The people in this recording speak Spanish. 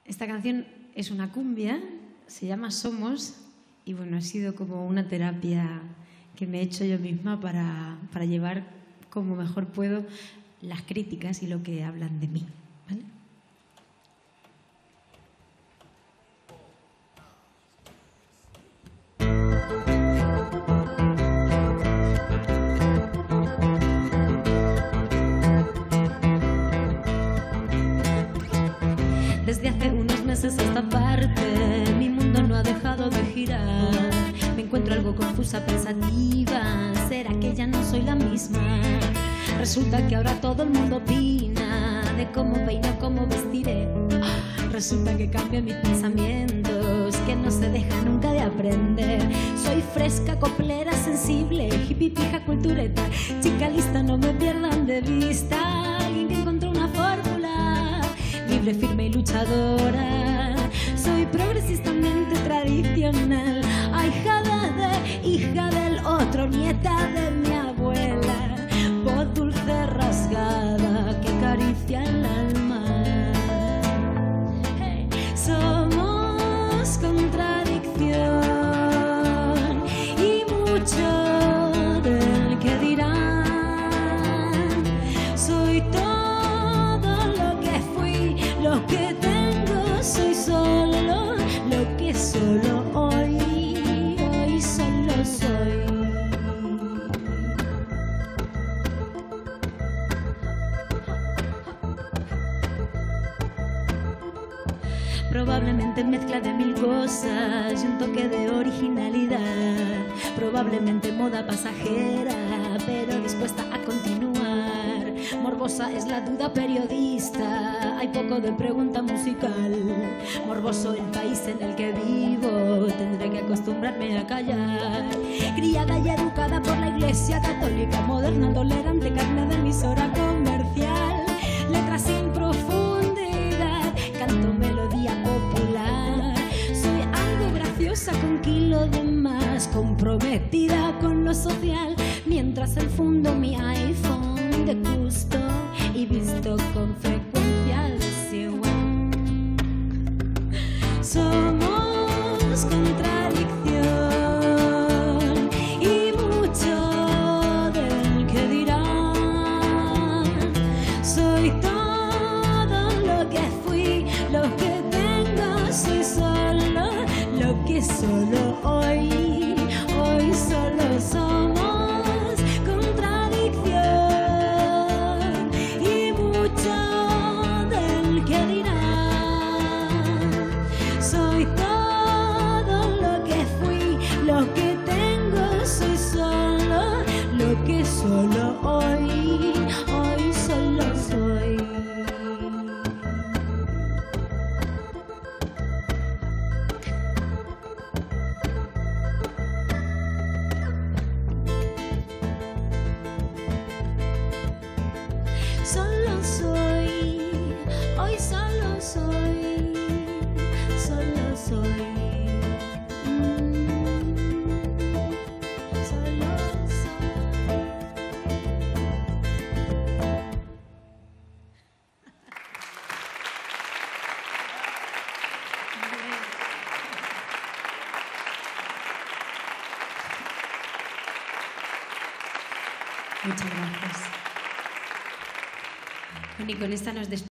Esta canción es una cumbia, se llama Somos, y bueno, ha sido como una terapia que me he hecho yo misma para llevar como mejor puedo las críticas y lo que hablan de mí, ¿vale? Desde hace unos meses a esta parte mi mundo no ha dejado de girar. Me encuentro algo confusa, pensativa. ¿Será que ya no soy la misma? Resulta que ahora todo el mundo opina de cómo peino, cómo vestiré. Resulta que cambio mis pensamientos, que no se deja nunca de aprender. Soy fresca, coplera, sensible, hippie, pija, cultureta, chica lista, no me pierdan de vista. Alguien que encontró una fórmula, libre, firme y luchadora. Soy progresistamente tradicional, ahijada de hija del otro, nieta de mi abuela. Voz dulce rasgada que acaricia el alma. Hey. Somos contradicción y mucho del que dirán. Soy todo lo que fui, lo que tengo, soy solo lo que solo hoy solo soy. Probablemente mezcla de mil cosas y un toque de originalidad. Probablemente moda pasajera, pero dispuesta a continuar. Morbosa es la duda periodista, hay poco de pregunta musical. Morboso el país en el que vivo, tendré que acostumbrarme a callar. Criada y educada por la Iglesia Católica, moderna, tolerante, carne de emisora comercial. Letras sin profundidad, canto melodía popular. Soy algo graciosa con kilo de más, comprometida con lo social, mientras el fundo mi iPhone de gusto y visto con frecuencia desigual. Somos contradicción y mucho del que dirán. Soy todo lo que fui, lo que tengo, soy solo lo que solo hoy solo somos. Contradicción y mucho del que dirán. Soy todo lo que fui, lo que tengo, soy solo lo que solo hoy solo soy. Solo soy, hoy solo soy, solo soy. Solo soy. Muchas gracias. Bueno, y con esta nos despedimos.